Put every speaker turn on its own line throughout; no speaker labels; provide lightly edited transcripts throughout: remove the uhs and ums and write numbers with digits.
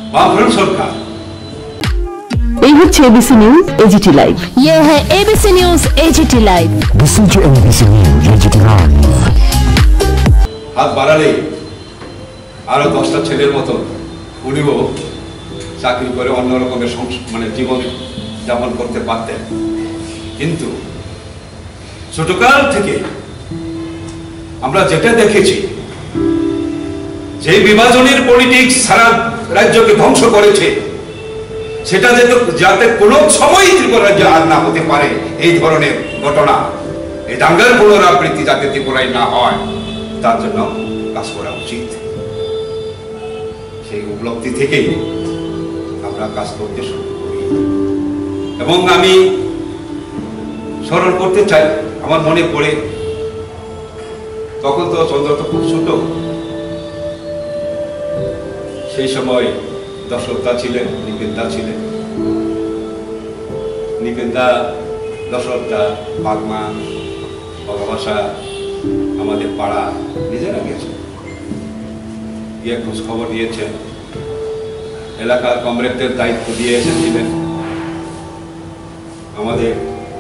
बामफ्रंट सरकार।
ये হচ্ছে एबीसी न्यूज एजीटी लाइव।
ये है ABC news AGT live.
Listen to ABC news AGT live.
हाथ बाড়ালে আরো 10টা ছেলের মতো উনিও চাকরি করে অন্য রকমের মানে জীবন যাপন করতে পারতেন, কিন্তু ছোটকাল থেকে আমরা যেটা দেখেছি যে বিভাজনের পলিটিক্স সারা রাজ্যকে ধ্বংস করেছে, সেটা যাতে কোনো সময় ত্রিপুরা রাজ্যে আর না হতে পারে এই ধরনের ঘটনা, এই দাঙ্গার পুনরাবৃত্তি যাতে ত্রিপুরায় না হয় তার জন্য কাজ করা উচিত। সেই উপলব্ধি থেকেই আমরা কাজ করতে শুরু করি। এবং আমি স্মরণ করতে চাই, আমার মনে পড়ে তখন তো চন্দ্র তো খুব ছোট, সেই সময় দশরথদা ছিলেন, নিপেনদা ছিলেন। নিপেনদা, দশরথদা, বাগমা, বগাবাসা আমাদের পাড়া নিজেরা গেছেন, গিয়ে খোঁজ খবর দিয়েছেন, এলাকার কমরেডদের দায়িত্ব দিয়ে এসেছিলেন আমাদের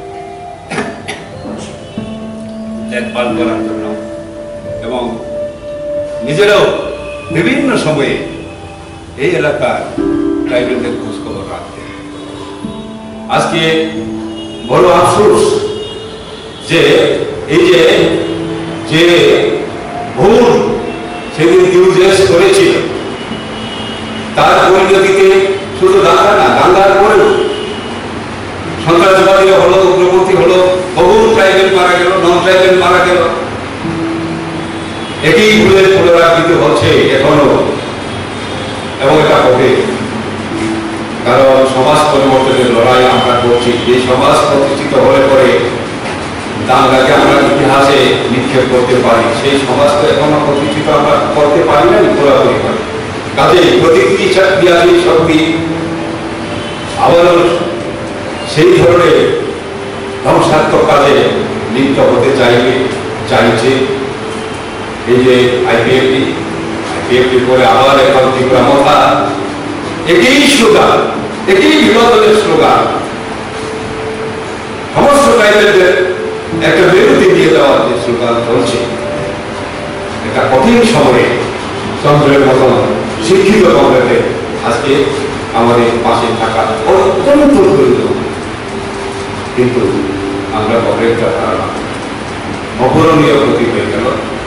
দেখভাল করার জন্য, এবং নিজেরাও বিভিন্ন সময়ে এই এলাকার ট্রাইবেলদের খোঁজ খবর রাখতেন। আজকে বড় আফসোস যে এই যে ভুল সেদিন ইউজেস করেছিল, তার পরিণতিতে শুধু দাঙ্গা না, দাঙ্গার পরেও সন্ত্রাসবাদী হলো, উগ্রপন্থী হলো, বহু ট্রাইবেল মারা গেল, নন ট্রাইবেল মারা গেল। একই ভুলের পুনরাবৃত্তি হচ্ছে এখনো, এবং এটা হবে, কারণ সমাজ পরিবর্তনের লড়াই আমরা করছি। এই সমাজ প্রতিষ্ঠিত হলে পরে দাঙ্গাকে আমরা ইতিহাসে নিক্ষেপ করতে পারি, সেই সমাজ তো এখনো প্রতিষ্ঠিত আমরা করতে পারি না, পুরোপুরি পারি। কাজে প্রতিক্রিয়াশীল শক্তি আবারও সেই ধরনের ধ্বংসাত্মক কাজে লিপ্ত হতে চাইছে। এই যে আইপিএফটি করে আবার এখন ত্রিপুরা মথা, একই স্লোগান, একই বিনোদনের স্লোগান, সমস্ত ট্রাইবেলদের একটা বিরতি দিয়ে দেওয়ার যে স্লোগান চলছে, একটা কঠিন সময়ে চন্দ্রের মতন শিক্ষিত কমরেডদের আজকে আমাদের পাশে থাকা অত্যন্ত প্রয়োজন। কিন্তু আমরা কমরেডটা ধারণা অপূরণীয় ক্ষতি হয়ে গেল।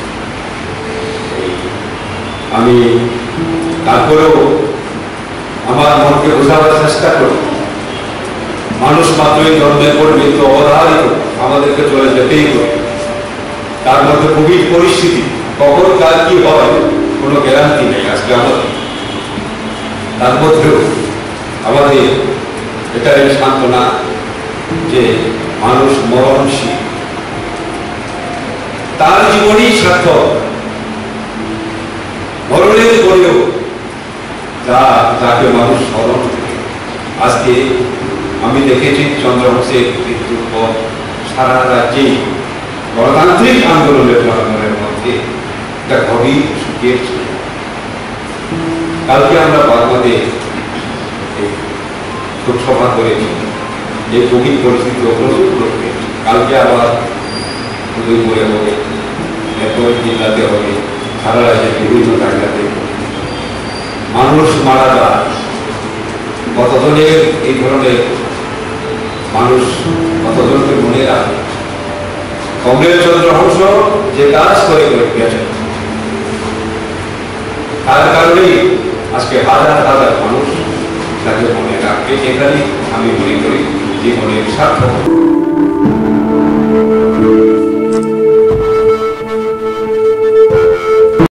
আমি তারপরেও আমার মনকে বোঝাবার চেষ্টা করি, মানুষ মাত্রই জন্মের পর মৃত্যু অবধারিত, আমাদেরকে চলে যেতেই হবে। তার মধ্যে কোভিড পরিস্থিতি, কখন কার কি হয় কোনো গ্যারান্টি নেই আজকে আমাদের। তার মধ্যেও আমাদের এটাই সান্ত্বনা যে মানুষ মরণশীল, তার জীবনই সার্থক। মরণের পরেও যাকে মানুষ স্মরণ করে। আজকে আমি দেখেছি চন্দ্রবংশের মৃত্যুর পর সারা রাজ্যেই গণতান্ত্রিক আন্দোলনের জনগণের মধ্যে একটা গভীর সুখের ছিল। কালকে আমরা বাগমাতে শোকসভা করেছি, যে কোভিড পরিস্থিতি উপলক্ষে। কালকে আবার উদয়পুরে হবে, এরপর জেলাতে হবে, সারা রাজ্যের বিভিন্ন জায়গাতে মানুষ মারা যায়। কতজনের এই ধরনের মানুষ কতজনকে মনে রাখে। কমরেড চন্দ্রহংস যে কাজ করে গেছেন, তার কারণেই আজকে হাজার হাজার মানুষ তাকে মনে রাখবে। এটাই আমি মনে করি জীবনের সার্থক।